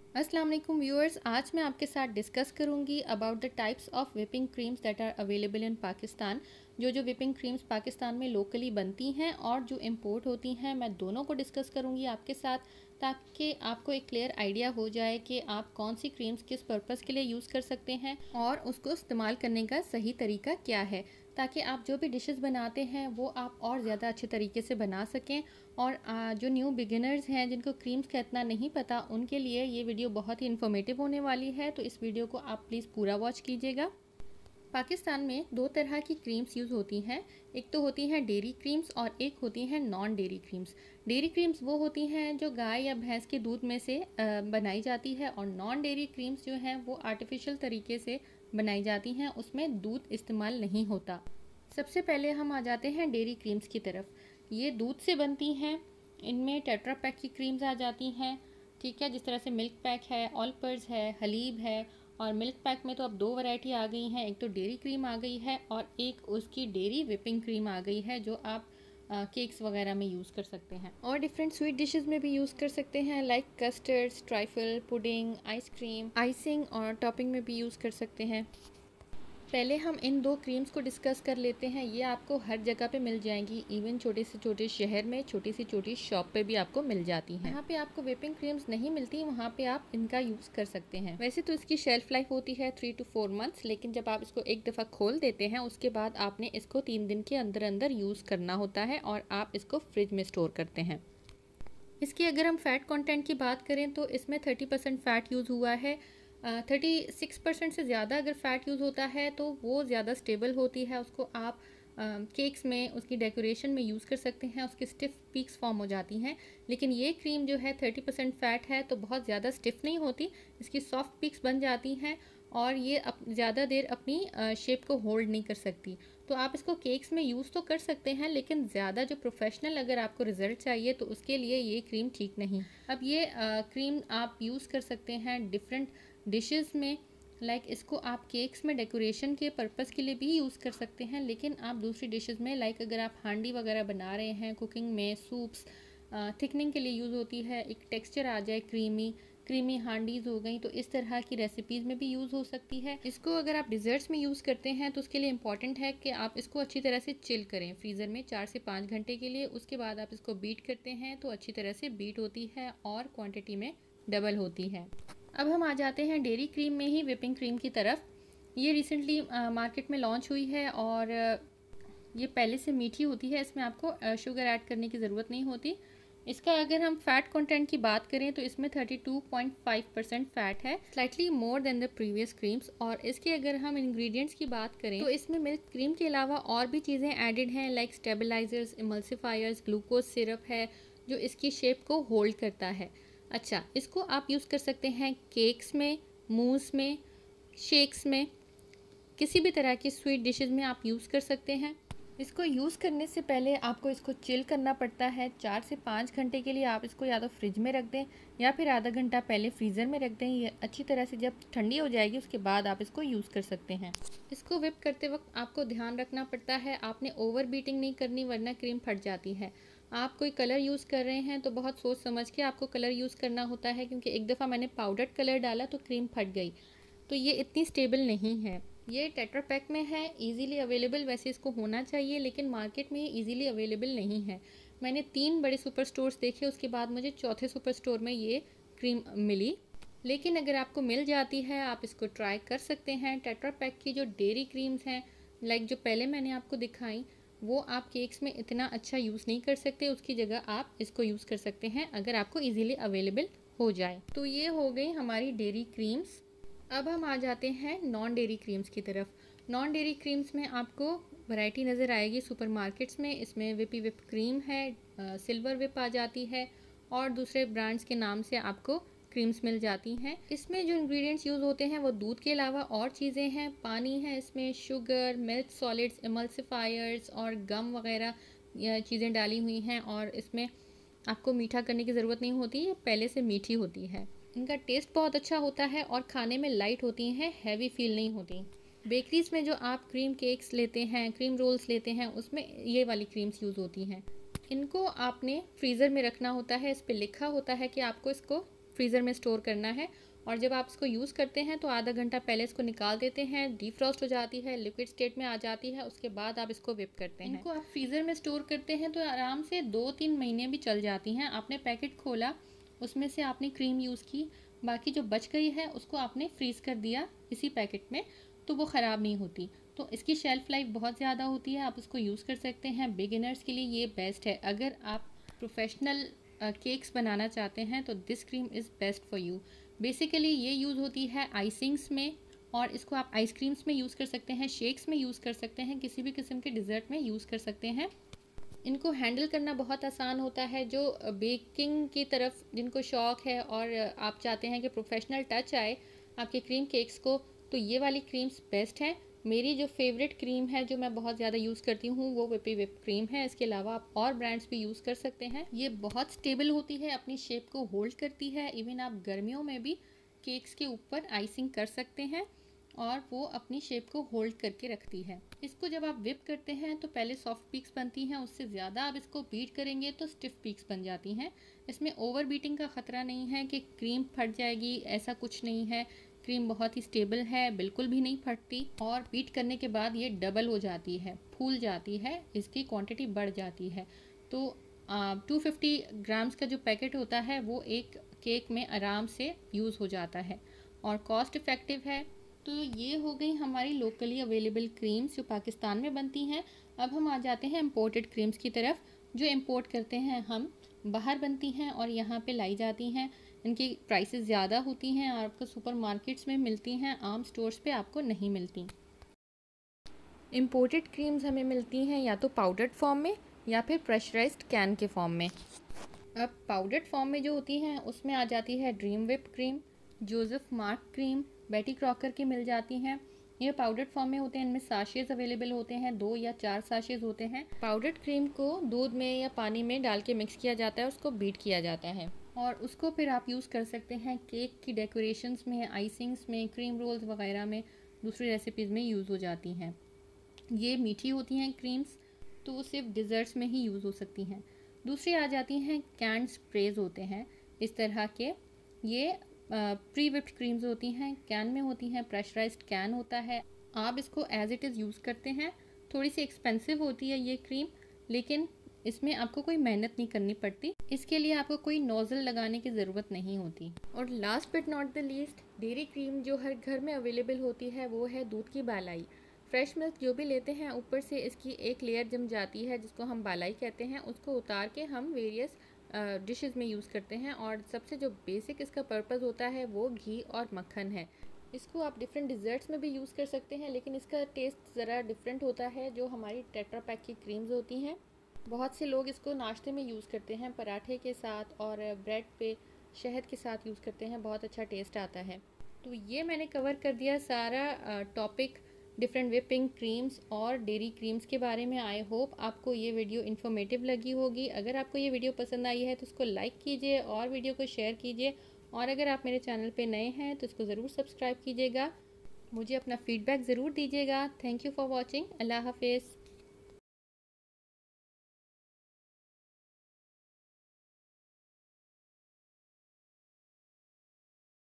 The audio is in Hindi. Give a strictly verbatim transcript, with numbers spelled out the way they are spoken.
अस्सलाम वालेकुम व्यूअर्स, आज मैं आपके साथ डिस्कस करूंगी about the types of whipping creams that are available in Pakistan. जो जो विपिंग क्रीम्स पाकिस्तान में लोकली बनती हैं और जो इंपोर्ट होती हैं, मैं दोनों को डिस्कस करूंगी आपके साथ, ताकि आपको एक क्लियर आइडिया हो जाए कि आप कौन सी क्रीम्स किस पर्पज़ के लिए यूज़ कर सकते हैं और उसको इस्तेमाल करने का सही तरीका क्या है, ताकि आप जो भी डिशेस बनाते हैं वो आप और ज़्यादा अच्छे तरीके से बना सकें। और आ, जो न्यू बिगिनर्स हैं जिनको क्रीम्स का इतना नहीं पता, उनके लिए ये वीडियो बहुत ही इन्फॉर्मेटिव होने वाली है, तो इस वीडियो को आप प्लीज़ पूरा वॉच कीजिएगा। पाकिस्तान में दो तरह की क्रीम्स यूज़ होती हैं। एक तो होती हैं डेयरी क्रीम्स और एक होती हैं non dairy creams. Dairy creams वो होती हैं जो गाय या भैंस के दूध में से बनाई जाती है, और नॉन डेयरी क्रीम्स जो हैं वो आर्टिफिशियल तरीके से बनाई जाती हैं, उसमें दूध इस्तेमाल नहीं होता। सबसे पहले हम आ जाते हैं डेयरी क्रीम्स की तरफ। ये दूध से बनती हैं। इनमें टेट्रा पैक की क्रीम्स आ जाती हैं, ठीक है, जिस तरह से मिल्क पैक है, ऑलपर्स है, हलीब है। और मिल्क पैक में तो अब दो वैरायटी आ गई हैं, एक तो डेयरी क्रीम आ गई है और एक उसकी डेयरी विपिंग क्रीम आ गई है, जो आप केक्स वगैरह में यूज़ कर सकते हैं और डिफरेंट स्वीट डिशेस में भी यूज़ कर सकते हैं, like custards, trifle, pudding, ice cream, icing और टॉपिंग में भी यूज़ कर सकते हैं। पहले हम इन दो क्रीम्स को डिस्कस कर लेते हैं। ये आपको हर जगह पे मिल जाएंगी, इवन छोटे से छोटे शहर में छोटी सी छोटी शॉप पे भी आपको मिल जाती हैं। यहाँ पे आपको वेपिंग क्रीम्स नहीं मिलती, वहाँ पे आप इनका यूज़ कर सकते हैं। वैसे तो इसकी शेल्फ लाइफ होती है थ्री टू फोर मंथ्स, लेकिन जब आप इसको एक दफ़ा खोल देते हैं उसके बाद आपने इसको तीन दिन के अंदर अंदर यूज़ करना होता है और आप इसको फ्रिज में स्टोर करते हैं। इसकी अगर हम फैट कंटेंट की बात करें तो इसमें थर्टी परसेंट फ़ैट यूज़ हुआ है। थर्टी सिक्स परसेंट से ज़्यादा अगर फ़ैट यूज़ होता है तो वो ज़्यादा स्टेबल होती है। उसको आप केक्स uh, में उसकी डेकोरेशन में यूज़ कर सकते हैं, उसकी स्टिफ पीक्स फॉर्म हो जाती हैं। लेकिन ये क्रीम जो है थर्टी परसेंट फ़ैट है तो बहुत ज़्यादा स्टिफ नहीं होती, इसकी सॉफ्ट पीक्स बन जाती हैं और ये अप ज़्यादा देर अपनी शेप को होल्ड नहीं कर सकती। तो आप इसको केक्स में यूज़ तो कर सकते हैं, लेकिन ज़्यादा जो प्रोफेशनल अगर आपको रिज़ल्ट चाहिए तो उसके लिए ये क्रीम ठीक नहीं। अब ये आ, क्रीम आप यूज़ कर सकते हैं डिफरेंट डिशेस में, लाइक like इसको आप केक्स में डेकोरेशन के पर्पस के लिए भी यूज़ कर सकते हैं, लेकिन आप दूसरी डिशेस में, लाइक अगर आप हांडी वगैरह बना रहे हैं, कुकिंग में, सूप्स थिकनिंग के लिए यूज़ होती है, एक टेक्सचर आ जाए, क्रीमी क्रीमी हांडीज़ हो गई, तो इस तरह की रेसिपीज़ में भी यूज़ हो सकती है। इसको अगर आप डिज़र्ट्स में यूज़ करते हैं तो उसके लिए इंपॉर्टेंट है कि आप इसको अच्छी तरह से चिल करें फ्रीज़र में चार से पाँच घंटे के लिए। उसके बाद आप इसको बीट करते हैं तो अच्छी तरह से बीट होती है और क्वांटिटी में डबल होती है। अब हम आ जाते हैं डेयरी क्रीम में ही विपिंग क्रीम की तरफ। ये रिसेंटली मार्केट में लॉन्च हुई है और ये पहले से मीठी होती है, इसमें आपको शुगर ऐड करने की ज़रूरत नहीं होती। इसका अगर हम फैट कंटेंट की बात करें तो इसमें thirty two point five percent fat है, slightly more than the previous creams. और इसके अगर हम इंग्रेडिएंट्स की बात करें तो इसमें मिल्क क्रीम के अलावा और भी चीज़ें एडेड हैं, like stabilisers, emulsifiers, glucose syrup है जो इसकी शेप को होल्ड करता है। अच्छा, इसको आप यूज़ कर सकते हैं केक्स में, मूस में, शेक्स में, किसी भी तरह की स्वीट डिशेज़ में आप यूज़ कर सकते हैं। इसको यूज़ करने से पहले आपको इसको चिल करना पड़ता है। चार से पाँच घंटे के लिए आप इसको या तो फ्रिज में रख दें या फिर आधा घंटा पहले फ्रीज़र में रख दें। ये अच्छी तरह से जब ठंडी हो जाएगी उसके बाद आप इसको यूज़ कर सकते हैं। इसको विप करते वक्त आपको ध्यान रखना पड़ता है, आपने ओवर बीटिंग नहीं करनी वरना क्रीम फट जाती है। आप कोई कलर यूज़ कर रहे हैं तो बहुत सोच समझ के आपको कलर यूज़ करना होता है, क्योंकि एक दफ़ा मैंने पाउडर कलर डाला तो क्रीम फट गई, तो ये इतनी स्टेबल नहीं है। ये टेट्रा पैक में है, इजीली अवेलेबल वैसे इसको होना चाहिए, लेकिन मार्केट में ये इजीली अवेलेबल नहीं है। मैंने तीन बड़े सुपर स्टोर्स देखे, उसके बाद मुझे चौथे सुपर स्टोर में ये क्रीम मिली। लेकिन अगर आपको मिल जाती है आप इसको ट्राई कर सकते हैं। टेट्रा पैक की जो डेयरी क्रीम्स हैं, लाइक जो पहले मैंने आपको दिखाई, वो आप केक्स में इतना अच्छा यूज़ नहीं कर सकते, उसकी जगह आप इसको यूज़ कर सकते हैं अगर आपको ईज़िली अवेलेबल हो जाए। तो ये हो गई हमारी डेयरी क्रीम्स। अब हम आ जाते हैं नॉन डेयरी क्रीम्स की तरफ। नॉन डेयरी क्रीम्स में आपको वैरायटी नज़र आएगी सुपरमार्केट्स में। इसमें विपी विप क्रीम है, आ, सिल्वर विप आ जाती है और दूसरे ब्रांड्स के नाम से आपको क्रीम्स मिल जाती हैं। इसमें जो इंग्रेडिएंट्स यूज़ होते हैं वो दूध के अलावा और चीज़ें हैं। पानी है इसमें, शुगर, मिल्क सॉलिड्स, इमल्सिफायर्स और गम वगैरह चीज़ें डाली हुई हैं, और इसमें आपको मीठा करने की ज़रूरत नहीं होती, ये पहले से मीठी होती है। इनका टेस्ट बहुत अच्छा होता है और खाने में लाइट होती हैं, हैवी फील नहीं होती। बेकरीज़ में जो आप क्रीम केक्स लेते हैं, क्रीम रोल्स लेते हैं, उसमें ये वाली क्रीम्स यूज़ होती हैं। इनको आपने फ्रीज़र में रखना होता है, इस पर लिखा होता है कि आपको इसको फ्रीज़र में स्टोर करना है। और जब आप इसको यूज़ करते हैं तो आधा घंटा पहले इसको निकाल देते हैं, डीफ्रॉस्ट हो जाती है, लिक्विड स्टेट में आ जाती है, उसके बाद आप इसको विप करते हैं। इनको आप फ्रीज़र में स्टोर करते हैं तो आराम से दो तीन महीने भी चल जाती हैं। आपने पैकेट खोला, उसमें से आपने क्रीम यूज़ की, बाकी जो बच गई है उसको आपने फ्रीज़ कर दिया इसी पैकेट में, तो वो ख़राब नहीं होती। तो इसकी शेल्फ़ लाइफ बहुत ज़्यादा होती है, आप इसको यूज़ कर सकते हैं। बिगिनर्स के लिए ये बेस्ट है। अगर आप प्रोफेशनल केक्स बनाना चाहते हैं तो this cream is best for you. Basically ये यूज़ होती है आइसिंग्स में, और इसको आप आइसक्रीम्स में यूज़ कर सकते हैं, शेक्स में यूज़ कर सकते हैं, किसी भी किस्म के डिज़र्ट में यूज़ कर सकते हैं। इनको हैंडल करना बहुत आसान होता है। जो बेकिंग की तरफ जिनको शौक़ है और आप चाहते हैं कि प्रोफेशनल टच आए आपके क्रीम केक्स को, तो ये वाली क्रीम्स बेस्ट है। मेरी जो फेवरेट क्रीम है जो मैं बहुत ज़्यादा यूज़ करती हूँ वो विपी विप क्रीम है। इसके अलावा आप और ब्रांड्स भी यूज़ कर सकते हैं। ये बहुत स्टेबल होती है, अपनी शेप को होल्ड करती है। इवन आप गर्मियों में भी केक्स के ऊपर आइसिंग कर सकते हैं और वो अपनी शेप को होल्ड करके रखती है। इसको जब आप विप करते हैं तो पहले सॉफ्ट पीक्स बनती हैं, उससे ज़्यादा आप इसको बीट करेंगे तो स्टिफ पीक्स बन जाती हैं। इसमें ओवर बीटिंग का ख़तरा नहीं है कि क्रीम फट जाएगी, ऐसा कुछ नहीं है। क्रीम बहुत ही स्टेबल है, बिल्कुल भी नहीं फटती, और बीट करने के बाद ये डबल हो जाती है, फूल जाती है, इसकी क्वांटिटी बढ़ जाती है। तो टू फिफ्टी ग्राम्स का जो पैकेट होता है वो एक केक में आराम से यूज़ हो जाता है और कॉस्ट इफ़ेक्टिव है। तो ये हो गई हमारी लोकली अवेलेबल क्रीम्स जो पाकिस्तान में बनती हैं। अब हम आ जाते हैं इम्पोर्टेड क्रीम्स की तरफ, जो इम्पोर्ट करते हैं हम, बाहर बनती हैं और यहाँ पे लाई जाती हैं। इनकी प्राइसेस ज़्यादा होती हैं और आपको सुपर मार्केट्स में मिलती हैं, आम स्टोर्स पे आपको नहीं मिलती। इम्पोर्टेड क्रीम्स हमें मिलती हैं या तो पाउडर्ड फॉर्म में या फिर प्रेशराइज्ड कैन के फॉर्म में। अब पाउडर्ड फॉर्म में जो होती हैं उसमें आ जाती है dream whip cream, Joseph Mark cream, Betty Crocker की मिल जाती हैं। ये पाउडर्ड फॉर्म में होते हैं, इनमें साशेज़ अवेलेबल होते हैं, दो या चार साशेज़ होते हैं। पाउडर्ड क्रीम को दूध में या पानी में डाल के मिक्स किया जाता है, उसको बीट किया जाता है और उसको फिर आप यूज़ कर सकते हैं केक की डेकोरेशंस में, आइसिंग्स में, क्रीम रोल्स वगैरह में, दूसरी रेसिपीज़ में यूज़ हो जाती हैं। ये मीठी होती हैं क्रीम्स, तो वो सिर्फ डिज़र्ट्स में ही यूज़ हो सकती हैं। दूसरी आ जाती हैं कैंड स्प्रेज होते हैं इस तरह के, ये प्री विप्ड क्रीम्स होती हैं, कैन में होती हैं, प्रेशराइज्ड कैन होता है। आप इसको एज इट इज़ यूज़ करते हैं। थोड़ी सी एक्सपेंसिव होती है ये क्रीम, लेकिन इसमें आपको कोई मेहनत नहीं करनी पड़ती। इसके लिए आपको कोई नोज़ल लगाने की ज़रूरत नहीं होती। और last but not the least, dairy cream जो हर घर में अवेलेबल होती है वो है दूध की बालाई। फ्रेश मिल्क जो भी लेते हैं ऊपर से इसकी एक लेयर जम जाती है जिसको हम बालाई कहते हैं, उसको उतार के हम वेरियस डिशेस में यूज़ करते हैं। और सबसे जो बेसिक इसका पर्पस होता है वो घी और मक्खन है। इसको आप डिफरेंट डिज़र्ट्स में भी यूज़ कर सकते हैं, लेकिन इसका टेस्ट ज़रा डिफरेंट होता है जो हमारी टेट्रा पैक की क्रीम्स होती हैं। बहुत से लोग इसको नाश्ते में यूज़ करते हैं, पराठे के साथ और ब्रेड पे शहद के साथ यूज़ करते हैं, बहुत अच्छा टेस्ट आता है। तो ये मैंने कवर कर दिया सारा टॉपिक डिफरेंट विपिंग क्रीम्स और डेयरी क्रीम्स के बारे में। आई होप आपको ये वीडियो इन्फॉर्मेटिव लगी होगी। अगर आपको ये वीडियो पसंद आई है तो इसको लाइक कीजिए और वीडियो को शेयर कीजिए, और अगर आप मेरे चैनल पे नए हैं तो इसको ज़रूर सब्सक्राइब कीजिएगा। मुझे अपना फ़ीडबैक ज़रूर दीजिएगा। Thank you for watching. Allah हाफिज़।